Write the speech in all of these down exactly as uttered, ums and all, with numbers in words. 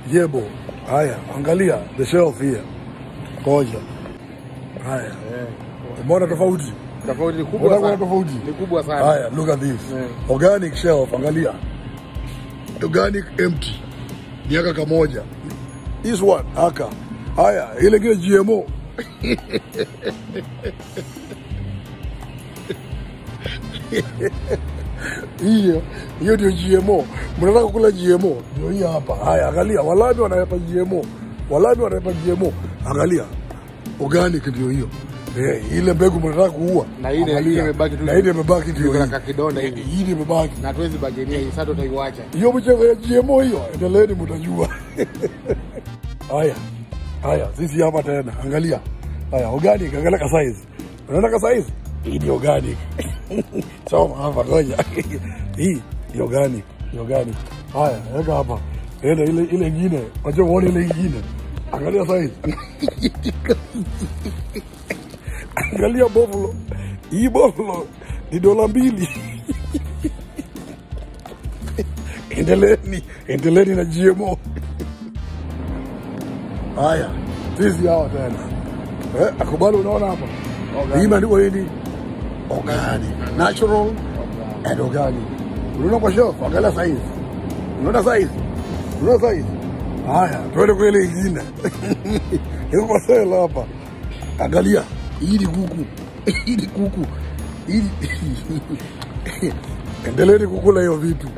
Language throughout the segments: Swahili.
Yebo. Haya, angalia the shelf here. Koja. Haya. Eh. Umeona tofauti? Tofauti kubwa sana. Tofauti. Ni kubwa sana. Haya, look at this. Yeah. Organic shelf, angalia. Organic empty. Miaka kamoja. This one, haka. Haya, ile kile G M O. Hiyo, hiyo ndio G M O. Mnataka kula G M O? Ndio hii hapa. Haya, angalia, walabi wanaipa G M O. Walabi wanaipa G M O. Angalia. Organic ndio hiyo. Eh, ile mbegu mnataka kuua. Na ile ile imebaki tu. Na ile imebaki ndio hiyo. Kuna kidonda hivi. Ile imebaki. Na tuwezi bagenia hii, sasa tutaiacha. Hiyo mchezo ya G M O hiyo, endeleeni mtajua. Haya. Haya, sisi hapa tena. Angalia. Haya, organic, angalia ka size. Unaona ka size? Hii ni organic. Soma hapa ngoja. Hii ni organic, ni organic. Haya, weka hapa. Ile ile ile nyingine, acha uone ile nyingine. Angalia size. Angalia buffalo. Hii buffalo ni dola mbili. Endeleeni, endeleeni na G M O. Haya, sisi hawa tena. Eh, akubali unaona hapa. Hii imeandikwa nini? Organic, natural and organic. Unaona kwa shelf, angalia size. Unaona size? Unaona size? Haya, tuende kwa ile nyingine. Hiyo kwa sale hapa. Angalia, hii ni kuku. Hii ni kuku. Hii endeleeni kukula hiyo vitu.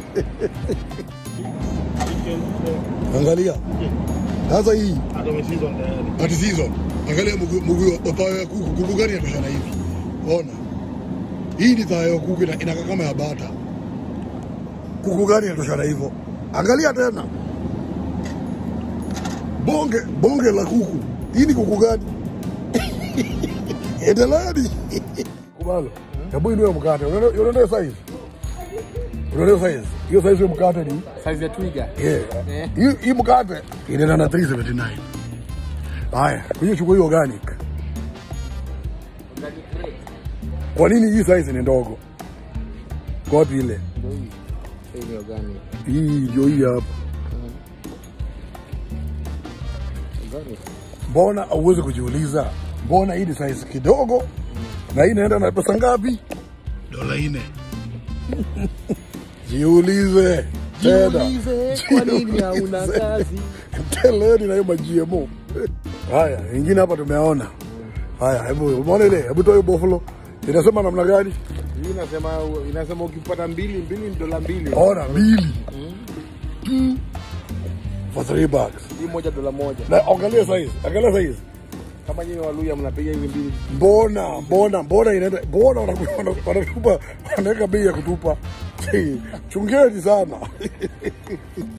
Angalia. Sasa hii Atomi season tayari. Ati season. Angalia mguu papawa ya kuku, kuku gani yatoshana hivi. Ona. Hii ni thayo ya kuku ina kama ya bata. Kuku gani yatoshana hivyo? Angalia tena. Bonge, bonge la kuku. Hii ni kuku gani? Endeleeni. Kubalo. Hebu inua mkate. Unaona size? Unaona size? Hiyo size ya mkate ni size ya twiga. Yeah. Hii hii mkate inaenda na three seventy nine. Haya, hiyo chukua hiyo organic. Organic rate. Kwa nini hii size ni ndogo? Kwa vile ndio hii. Hii ni organic. Hii ndio hii hapa. Organic. Mbona hauwezi kujiuliza? Mbona hii ni size kidogo? Mm. Na hii inaenda na pesa ngapi? Dola nne. Jiulize. Jiulize kwa nini hauna kazi? Teleni na hiyo G M O. Haya, ingine hapa tumeona. Haya, hebu umeona ile? Hebu toa hiyo buffalo. Inasema namna gani? Hii inasema inasema ukipata mbili, mbili ni dola mbili. Ona mbili. Mm. For three bucks. Hii moja dola moja. Na angalia size. Angalia size. Kama nyinyi Waluya mnapiga hivi mbili. Mbona, mbona, mbona inaenda? Mbona wanatupa wanaweka bei ya kutupa? Chungeni sana.